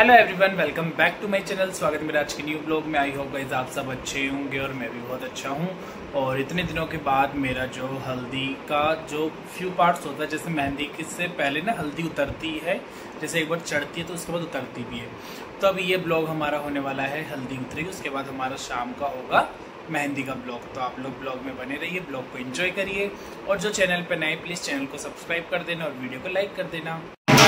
Hello everyone, welcome back to my channel. स्वागत है मेरा आज के न्यू ब्लॉग में। आई होप गाइस आप सब अच्छे होंगे और मैं भी बहुत अच्छा हूं। और इतने दिनों के बाद मेरा जो हल्दी का जो फ्यू पार्ट्स होता है, जैसे मेहंदी से पहले ना हल्दी उतरती है, जैसे एक बार चढ़ती है तो उसके बाद उतरती भी है। तो अब ये ब्लॉग हमारा होने वाला है, हल्दी उतरेगी उसके बाद हमारा शाम का होगा मेहंदी का ब्लॉग। तो आप लोग ब्लॉग में बने रहिए, ब्लॉग को एंजॉय करिए। और जो चैनल पर नए प्लीज़ चैनल को सब्सक्राइब कर देना और वीडियो को लाइक कर देना।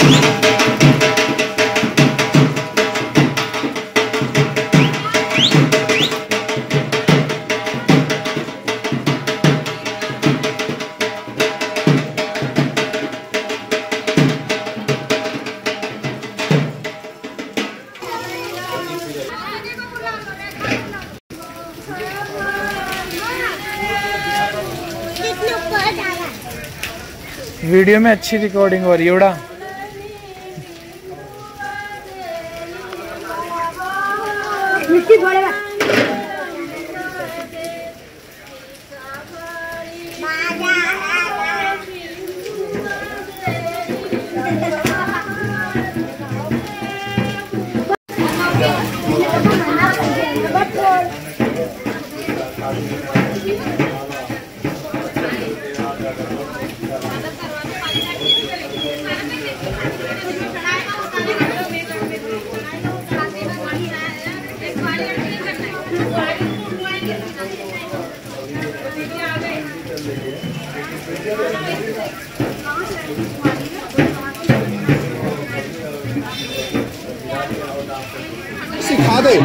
वीडियो में अच्छी रिकॉर्डिंग हो रही है उड़ा। सिखा दे।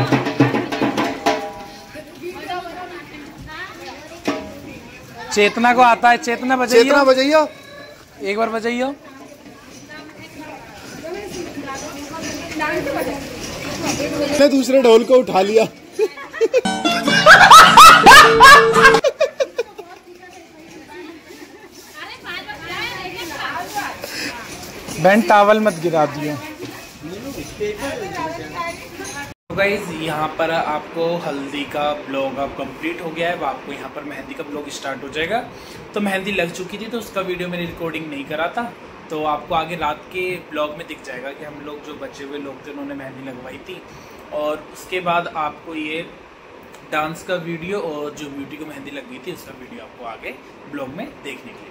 चेतना को आता है, चेतना बजाइयो। चेतना बजाइयो, एक बार बजाइयो। मैं दूसरे ढोल को उठा लिया। बहन टावल मत गिरा दियो। तो गाइस यहाँ पर आपको हल्दी का ब्लॉग अब कंप्लीट हो गया है। अब आपको यहाँ पर मेहंदी का ब्लॉग स्टार्ट हो जाएगा। तो मेहंदी लग चुकी थी तो उसका वीडियो मैंने रिकॉर्डिंग नहीं करा था, तो आपको आगे रात के ब्लॉग में दिख जाएगा कि हम लोग जो बचे हुए लोग थे उन्होंने मेहंदी लगवाई थी। और उसके बाद आपको ये डांस का वीडियो और जो ब्यूटी को मेहंदी लग गई थी उसका वीडियो आपको आगे ब्लॉग में देखने के लिए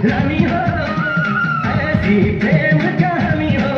रानी हो ऐसी प्रेम कहानी हो।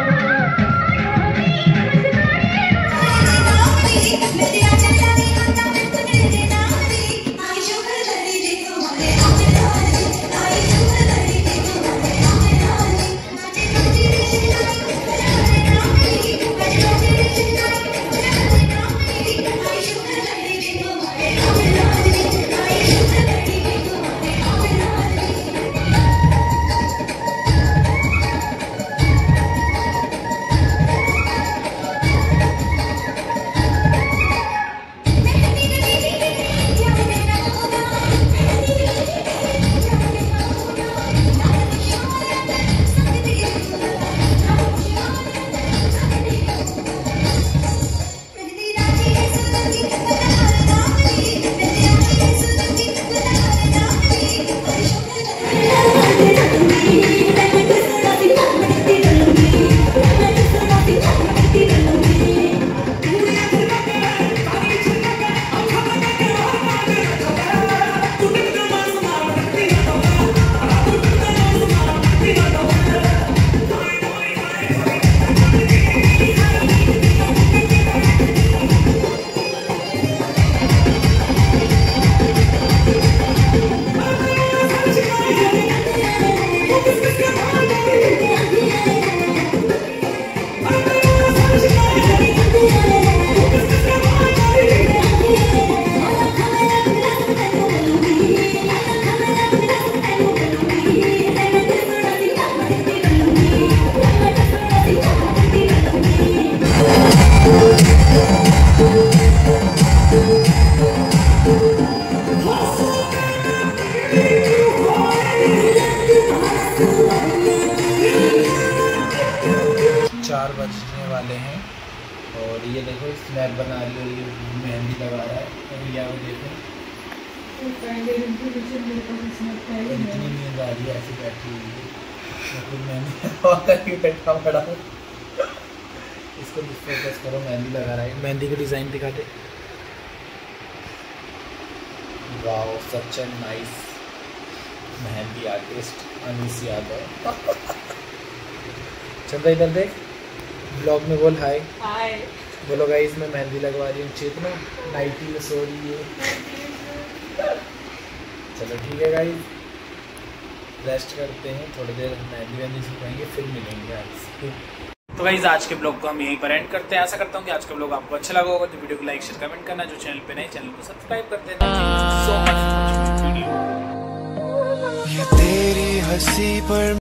बजने वाले हैं और ये देखो स्नैप बना रही है, ये मेहंदी लगा रहा है और ये वो देखो इतनी नींद आ रही है, ऐसी बैठी हुई है तो मेहंदी बैठा पड़ा हूँ। इसको फोकस करो, मेहंदी लगा रहा है, मेहंदी का डिज़ाइन दिखा दे। Wow such a nice mehndi artist Anees Yadav. चल इधर देख, ब्लॉग में बोल हाय। हाय बोलो गाइस, मैं मेहंदी लगवा रही हूँ। चेतना नाइटी में सो रही है। चलो ठीक है गाइस, रेस्ट करते हैं, थोड़ी देर मेहंदी वेहंदी सिखाएंगे, फिर मिलेंगे आज। तो गाइस आज के ब्लॉग को हम यहीं पर एंड करते हैं। ऐसा करता हूँ कि आज का ब्लॉग आपको अच्छा लगा होगा, तो वीडियो को लाइक शेयर कमेंट करना, जो चैनल पे नए चैनल को सब्सक्राइब कर देना। So much video. ये तेरी हंसी पर